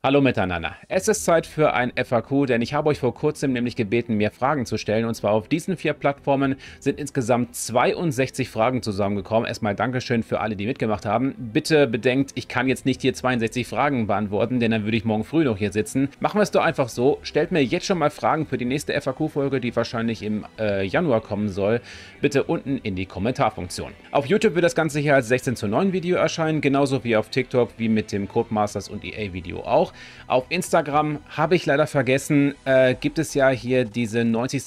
Hallo miteinander. Es ist Zeit für ein FAQ, denn ich habe euch vor kurzem nämlich gebeten, mir Fragen zu stellen. Und zwar auf diesen 4 Plattformen sind insgesamt 62 Fragen zusammengekommen. Erstmal Dankeschön für alle, die mitgemacht haben. Bitte bedenkt, ich kann jetzt nicht hier 62 Fragen beantworten, denn dann würde ich morgen früh noch hier sitzen. Machen wir es doch einfach so. Stellt mir jetzt schon mal Fragen für die nächste FAQ-Folge, die wahrscheinlich im Januar kommen soll. Bitte unten in die Kommentarfunktion. Auf YouTube wird das Ganze hier als 16:9 Video erscheinen, genauso wie auf TikTok, wie mit dem Codemasters und EA-Video auch. Auf Instagram habe ich leider vergessen, gibt es ja hier diese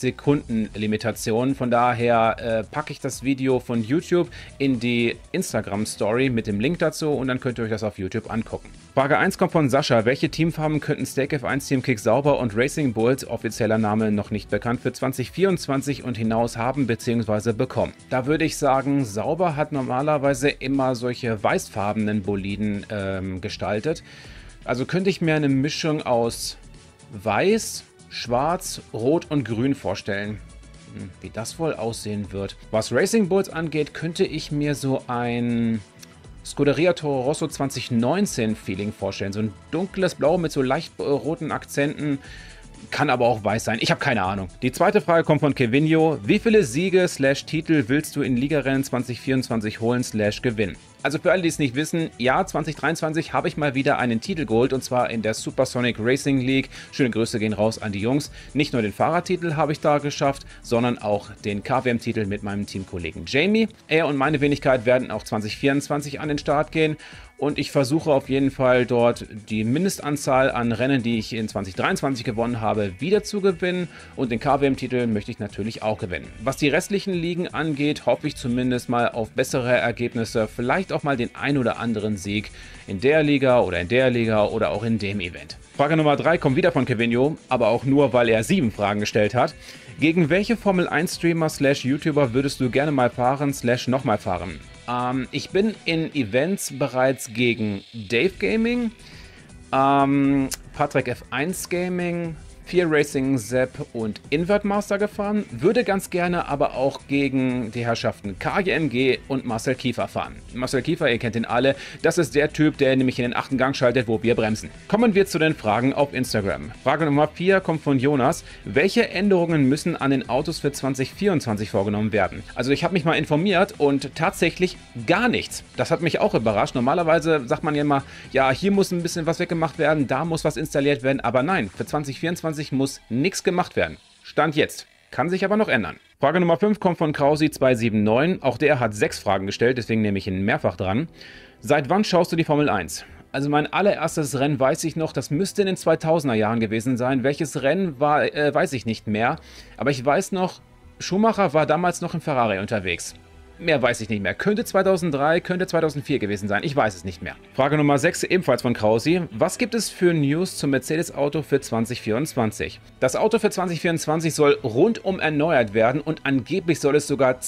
90-Sekunden-Limitation. Von daher packe ich das Video von YouTube in die Instagram-Story mit dem Link dazu und dann könnt ihr euch das auf YouTube angucken. Frage 1 kommt von Sascha. Welche Teamfarben könnten Stake F1 Team Kick Sauber und Racing Bulls, offizieller Name noch nicht bekannt, für 2024 und hinaus haben bzw. bekommen? Da würde ich sagen, Sauber hat normalerweise immer solche weißfarbenen Boliden gestaltet. Also könnte ich mir eine Mischung aus Weiß, Schwarz, Rot und Grün vorstellen. Wie das wohl aussehen wird. Was Racing Bulls angeht, könnte ich mir so ein Scuderia Toro Rosso 2019 Feeling vorstellen. So ein dunkles Blau mit so leicht roten Akzenten. Kann aber auch weiß sein. Ich habe keine Ahnung. Die zweite Frage kommt von Kevinio. Wie viele Siege/Titel willst du in Ligarennen 2024 holen/gewinnen? Also für alle, die es nicht wissen, ja, 2023 habe ich mal wieder einen Titel geholt und zwar in der Supersonic Racing League. Schöne Grüße gehen raus an die Jungs. Nicht nur den Fahrertitel habe ich da geschafft, sondern auch den KWM-Titel mit meinem Teamkollegen Jamie. Er und meine Wenigkeit werden auch 2024 an den Start gehen. Und ich versuche auf jeden Fall dort die Mindestanzahl an Rennen, die ich in 2023 gewonnen habe, wieder zu gewinnen. Und den KWM-Titel möchte ich natürlich auch gewinnen. Was die restlichen Ligen angeht, hoffe ich zumindest mal auf bessere Ergebnisse. Vielleicht auch mal den ein oder anderen Sieg in der Liga oder auch in dem Event. Frage Nummer 3 kommt wieder von Kevinio, aber auch nur, weil er 7 Fragen gestellt hat. Gegen welche Formel 1 Streamer/YouTuber würdest du gerne mal fahren/nochmal fahren? Ich bin in Events bereits gegen Dave Gaming, Patrick F1 Gaming, Fear Racing Sepp und Invert Master gefahren, würde ganz gerne aber auch gegen die Herrschaften KGMG und Marcel Kiefer fahren. Marcel Kiefer, ihr kennt ihn alle, das ist der Typ, der nämlich in den 8. Gang schaltet, wo wir bremsen. Kommen wir zu den Fragen auf Instagram. Frage Nummer 4 kommt von Jonas. Welche Änderungen müssen an den Autos für 2024 vorgenommen werden? Also ich habe mich mal informiert und tatsächlich gar nichts. Das hat mich auch überrascht. Normalerweise sagt man ja immer, ja, hier muss ein bisschen was weggemacht werden, da muss was installiert werden, aber nein, für 2024 muss nichts gemacht werden. Stand jetzt. Kann sich aber noch ändern. Frage Nummer 5 kommt von Krausi279. Auch der hat 6 Fragen gestellt, deswegen nehme ich ihn mehrfach dran. Seit wann schaust du die Formel 1? Also mein allererstes Rennen weiß ich noch, das müsste in den 2000er Jahren gewesen sein. Welches Rennen war, weiß ich nicht mehr. Aber ich weiß noch, Schumacher war damals noch im Ferrari unterwegs. Mehr weiß ich nicht mehr. Könnte 2003, könnte 2004 gewesen sein. Ich weiß es nicht mehr. Frage Nummer 6, ebenfalls von Krausi. Was gibt es für News zum Mercedes-Auto für 2024? Das Auto für 2024 soll rundum erneuert werden und angeblich soll es sogar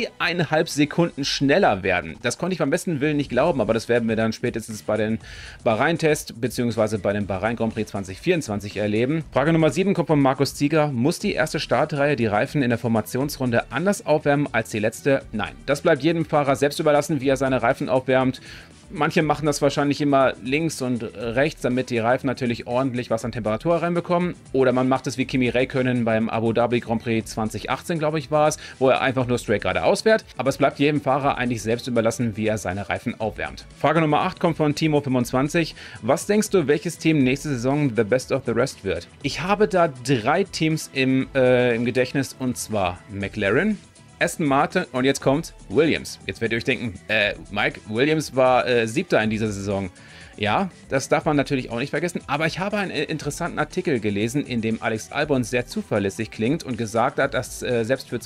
2,5 Sekunden schneller werden. Das konnte ich beim besten Willen nicht glauben, aber das werden wir dann spätestens bei den Bahrain-Test bzw. bei dem Bahrain Grand Prix 2024 erleben. Frage Nummer 7 kommt von Markus Zieger. Muss die erste Startreihe die Reifen in der Formationsrunde anders aufwärmen als die letzte? Nein. Das bleibt jedem Fahrer selbst überlassen, wie er seine Reifen aufwärmt. Manche machen das wahrscheinlich immer links und rechts, damit die Reifen natürlich ordentlich was an Temperatur reinbekommen. Oder man macht es wie Kimi Räikkönen beim Abu Dhabi Grand Prix 2018, glaube ich, war es, wo er einfach nur straight geradeaus fährt. Aber es bleibt jedem Fahrer eigentlich selbst überlassen, wie er seine Reifen aufwärmt. Frage Nummer 8 kommt von Timo25. Was denkst du, welches Team nächste Saison the best of the rest wird? Ich habe da 3 Teams im Gedächtnis, und zwar McLaren, Aston Martin und jetzt kommt Williams. Jetzt werdet ihr euch denken, Mike, Williams war 7. in dieser Saison. Ja, das darf man natürlich auch nicht vergessen, aber ich habe einen interessanten Artikel gelesen, in dem Alex Albon sehr zuverlässig klingt und gesagt hat, dass selbst für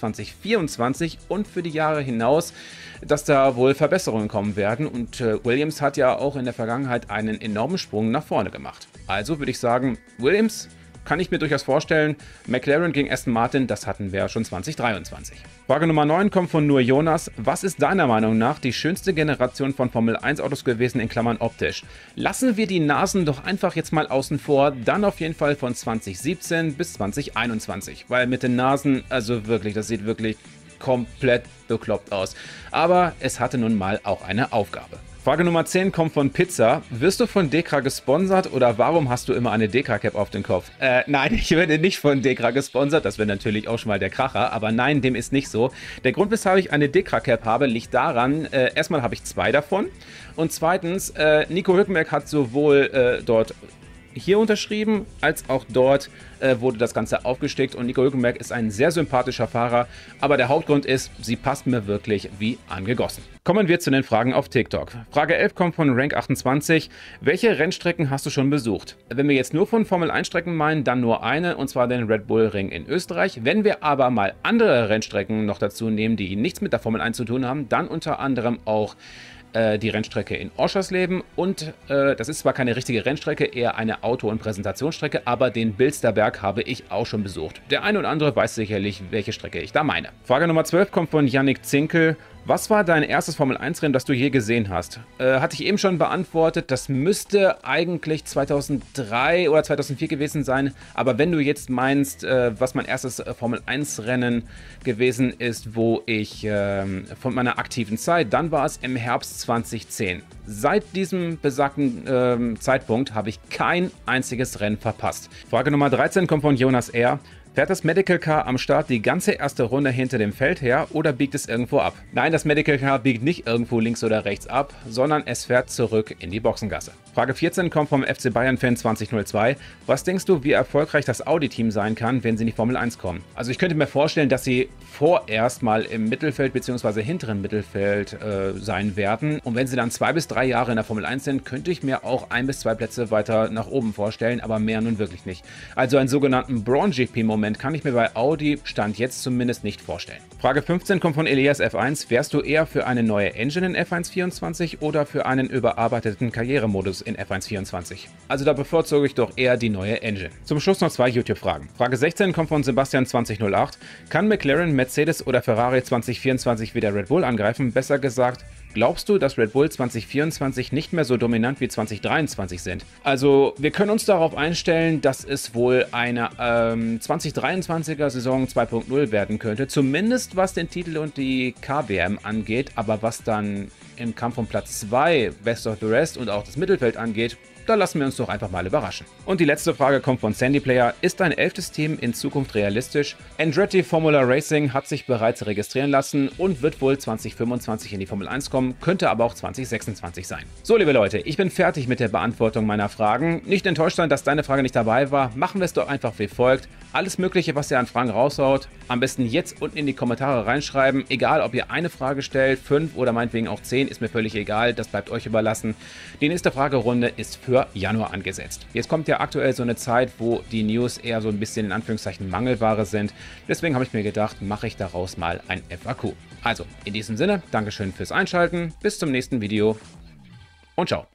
2024 und für die Jahre hinaus, dass da wohl Verbesserungen kommen werden, und Williams hat ja auch in der Vergangenheit einen enormen Sprung nach vorne gemacht. Also würde ich sagen, Williams kann ich mir durchaus vorstellen. McLaren gegen Aston Martin, das hatten wir schon 2023. Frage Nummer 9 kommt von nur Jonas. Was ist deiner Meinung nach die schönste Generation von Formel 1 Autos gewesen, in Klammern optisch? Lassen wir die Nasen doch einfach jetzt mal außen vor, dann auf jeden Fall von 2017 bis 2021. Weil mit den Nasen, also wirklich, das sieht wirklich komplett bekloppt aus. Aber es hatte nun mal auch eine Aufgabe. Frage Nummer 10 kommt von Pizza. Wirst du von Dekra gesponsert oder warum hast du immer eine Dekra-Cap auf dem Kopf? Nein, ich werde nicht von Dekra gesponsert. Das wäre natürlich auch schon mal der Kracher. Aber nein, dem ist nicht so. Der Grund, weshalb ich eine Dekra-Cap habe, liegt daran, erstmal habe ich 2 davon. Und zweitens, Nico Hülkenberg hat sowohl dort hier unterschrieben, als auch dort wurde das Ganze aufgestickt und Nico Hülkenberg ist ein sehr sympathischer Fahrer, aber der Hauptgrund ist, sie passt mir wirklich wie angegossen. Kommen wir zu den Fragen auf TikTok. Frage 11 kommt von Rank28. Welche Rennstrecken hast du schon besucht? Wenn wir jetzt nur von Formel-1-Strecken meinen, dann nur eine, und zwar den Red Bull Ring in Österreich. Wenn wir aber mal andere Rennstrecken noch dazu nehmen, die nichts mit der Formel 1 zu tun haben, dann unter anderem auch die Rennstrecke in Oschersleben und das ist zwar keine richtige Rennstrecke, eher eine Auto- und Präsentationsstrecke, aber den Bilsterberg habe ich auch schon besucht. Der eine oder andere weiß sicherlich, welche Strecke ich da meine. Frage Nummer 12 kommt von Yannick Zinkel. Was war dein erstes Formel-1-Rennen, das du je gesehen hast? Hatte ich eben schon beantwortet, das müsste eigentlich 2003 oder 2004 gewesen sein. Aber wenn du jetzt meinst, was mein erstes Formel-1-Rennen gewesen ist, wo ich von meiner aktiven Zeit, dann war es im Herbst 2010. Seit diesem besagten Zeitpunkt habe ich kein einziges Rennen verpasst. Frage Nummer 13 kommt von Jonas R. Fährt das Medical Car am Start die ganze erste Runde hinter dem Feld her oder biegt es irgendwo ab? Nein, das Medical Car biegt nicht irgendwo links oder rechts ab, sondern es fährt zurück in die Boxengasse. Frage 14 kommt vom FC Bayern-Fan 2002. Was denkst du, wie erfolgreich das Audi-Team sein kann, wenn sie in die Formel 1 kommen? Also ich könnte mir vorstellen, dass sie vorerst mal im Mittelfeld bzw. hinteren Mittelfeld sein werden. Und wenn sie dann 2 bis 3 Jahre in der Formel 1 sind, könnte ich mir auch 1 bis 2 Plätze weiter nach oben vorstellen, aber mehr nun wirklich nicht. Also einen sogenannten Braun-GP-Moment kann ich mir bei Audi Stand jetzt zumindest nicht vorstellen. Frage 15 kommt von Elias F1. Wärst du eher für eine neue Engine in F1 24 oder für einen überarbeiteten Karrieremodus in F1 24? Also da bevorzuge ich doch eher die neue Engine. Zum Schluss noch 2 YouTube-Fragen. Frage 16 kommt von Sebastian 2008. Kann McLaren, Mercedes oder Ferrari 2024 wieder Red Bull angreifen? Besser gesagt, glaubst du, dass Red Bull 2024 nicht mehr so dominant wie 2023 sind? Also wir können uns darauf einstellen, dass es wohl eine 2023er Saison 2.0 werden könnte. Zumindest was den Titel und die KWM angeht. Aber was dann im Kampf um Platz 2, Best of the Rest und auch das Mittelfeld angeht, da lassen wir uns doch einfach mal überraschen. Und die letzte Frage kommt von Sandy Player. Ist ein 11. Team in Zukunft realistisch? Andretti Formula Racing hat sich bereits registrieren lassen und wird wohl 2025 in die Formel 1 kommen, könnte aber auch 2026 sein. So, liebe Leute, ich bin fertig mit der Beantwortung meiner Fragen. Nicht enttäuscht sein, dass deine Frage nicht dabei war. Machen wir es doch einfach wie folgt. Alles Mögliche, was ihr an Fragen raushaut, am besten jetzt unten in die Kommentare reinschreiben. Egal, ob ihr eine Frage stellt, 5 oder meinetwegen auch 10, ist mir völlig egal. Das bleibt euch überlassen. Die nächste Fragerunde ist für Januar angesetzt. Jetzt kommt ja aktuell so eine Zeit, wo die News eher so ein bisschen in Anführungszeichen Mangelware sind. Deswegen habe ich mir gedacht, mache ich daraus mal ein FAQ. Also, in diesem Sinne, Dankeschön fürs Einschalten, bis zum nächsten Video und ciao.